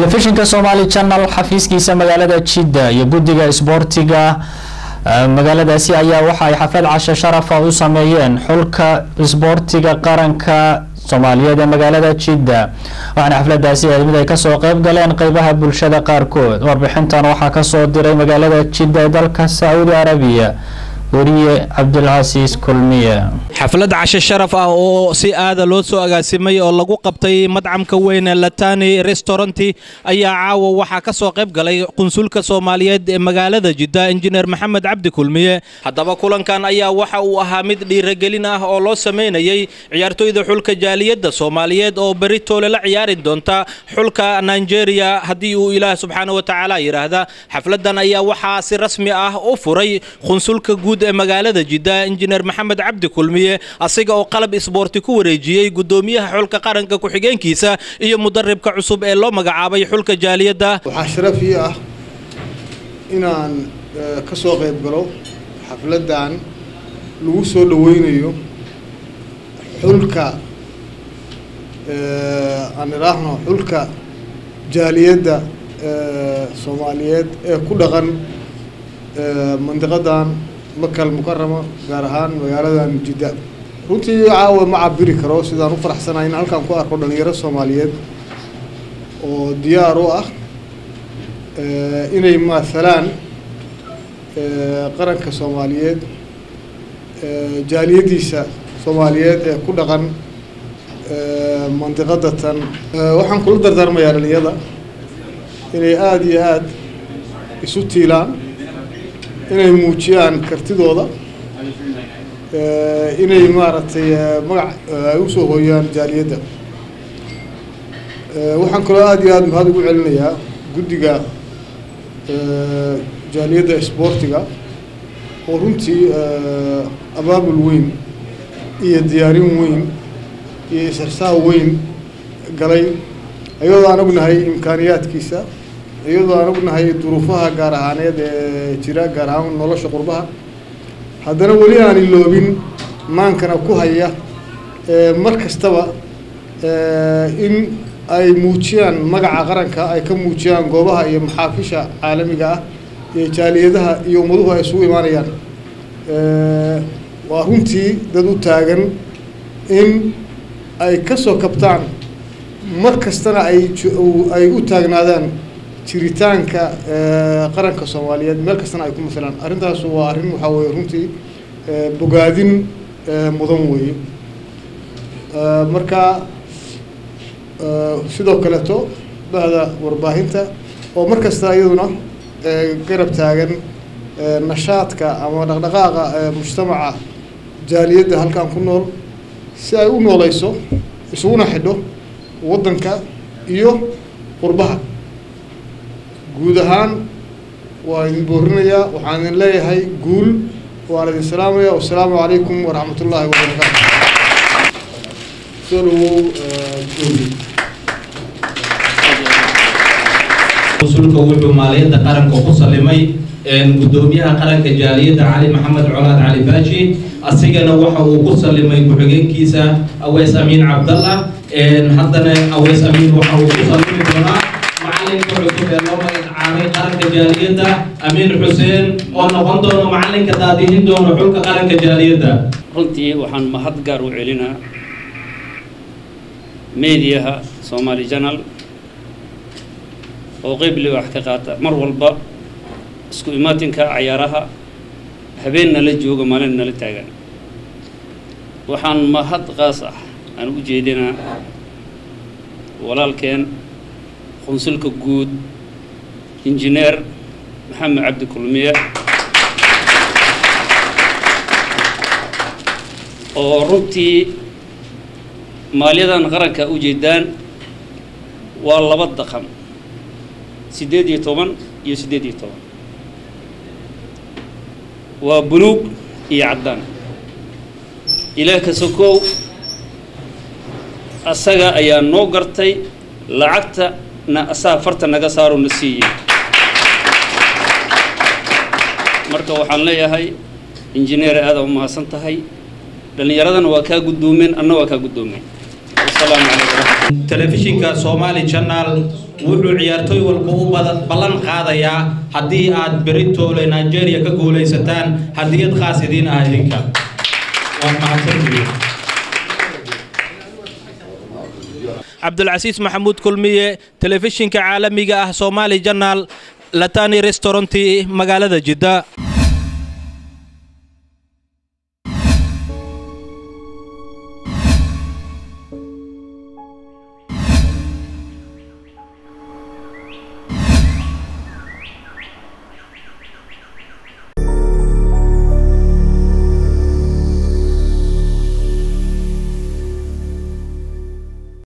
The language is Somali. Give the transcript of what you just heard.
telefishinka Somali Channel xafiiskiisa magaalada Jidda iyo guddiga isboortiga magaaladaasi ayaa waxa ay xaflad casho sharaf ah u sameeyeen xulka isboortiga qaranka Soomaaliyeed ee magaalada Jidda waxaana xafladaasi mid ay ka soo qayb galeen qaybaha bulshada qaarkood warbixintan waxa ka soo diray magaalada Jidda ee dalka Saudi Arabia وريه عبد العزيز كلمية حفلة عشاء شرف أو سي هذا لوسو أقاسمي أو لقو قبطي مطعم كوين لتاني ريستورانتي أي عاو وحكا سوقف قلي قنصلك سوماليات مقالة جدة إنجنير محمد عبد كلمية حتى بقولن كان أي وحا وأهامد لي رجلنا أو لو سمين أي عيارتو إذا حلك جاليات سوماليات أو بريتو للا عيار دونتا حلك نيجيريا هديو إله سبحانه وتعالى يرهذا حفلة دنا أي وحا سي رسمي أو فري قنصلك جود magaalada Jidda injineer Maxamed Cabdi Kulmiye asiga oo qalab isboorti ku wareejiyay gudoomiyaha xulka qaranka ku xigeenkiisa iyo mudarribka cusub ee loo magacaabay xulka jaaliyada waxa sharaf ii ah inaan ka soo qayb galo xafladan lagu soo dhaweynayo xulka aan raahno xulka jaaliyada Soomaaliyeed ee ku dhaqan منطقة مكة المكرمة جارهان مجالة جدة runtii caawa ma cabiri karo sidaan u faraxsanahay in halkan ku arko dhalinyaro Soomaaliyeed oo diyaar u ah inay maasalaan qaranka Soomaaliyeed jaaliyadiisa Soomaaliyeed ee ku dhaqan mantiqadatan waxaan kula dardaarmayaa dhalinyarada inay aad iyo aad isu tiilaan inay muujiyaan kartidooda inay maaragtay magac ay u soo hooyaan jaaliyada waxaan kaloo aad iyo aad mahad ugu celinayaa guddiga jaaliyada isboortiga oo runtii abaabul weyn iyo diyaarin weyn iyo isarsaa weyn galay ayadoo aan ognahay imkaaniyaadkiisa iyadoo aan ognahay duruufaha gaar ahaaneed ee jira gaar ahaan nolosha qurbaha haddana wali aan iloobin maankana ku haya mar kastaba in ay muujiyaan magaca qaranka ay ka muujiyaan goobaha iyo maxaafisha caalamiga ah ee jaaliyadaha iyo ummaduhu ay isugu imaanayaan waa runtii dad u taagan in ay ka soo kabtaan mar kastana ay u taagnaadaan jiritaanka qaranka Soomaaliyeed meel kastana ay ku masalaan arintaas waa arin waxa weey runtii bogaadin mudan weey marka sidoo kale to baada warbaahinta oo mar kasta iyaduna garab taagan nashaadka ama dhaqdhaqaaqa mujtamaca jaaliyada halkan ku nool si ay u noolayso isuna xidho wadanka iyo qurbaha guud ahaan waa idin boorinayaa waxaan idin leeyahay guul waan idin salaamayaa wassalaamu calaykum waraxmatullaahi wabarakaatuh وصلك وحو مالية قرنك وصلمي gudoomiyaha qaranka jaaliyada Ali Maxamed Colaad Cali Baashi asigana waxa uu ku salimay ku-xigeenkiisa Aweys Amiin Cabdallah haddana Aweys Amiin waxa uu ku salimi doonaa macalinka cusub ee loo magacaabay qaranka jaaliyada Amiin Xuseen oo noqon doona macalinka daadihin doona xulka qaranka jaaliyada runtii waxaan mahad gaar u celinaa meediyaha Somali Channel oo qeyb wax ka qaata mar walba isku imaatinka ciyaaraha habeenna la jooga maalinna la taagan waxaan mahad qaas ah aan u jeedinaa walaalkeen qonsulka guud injineer Maxamed Cabdi Kulmiye oo runtii maaliyadan qaranka u jeedaan waa laba dhaqan 18 iyo 18 وبلوغ يعدان إلى كسكو أسجى أيام نوغرتي لعقت نأسافرت نجسار النسية مركب وحنا ليه هاي إنجنير هذا وما سنت هاي لأن يردنا وكا قدومين أنا وكا قدومين السلام عليكم. telefishinka Somali Channel wuxuu ciyaartoy walba u ballan qaadaya haddii aad beritoole Nigeria ka guuleysataan hadiyad khaas idin ah idinka waa mahadsantihiin Abdulcasiis Maxamuud Kulmiye telefishinka caalamiga ah Somali Channel Latani Restaurant magaalada Jeddah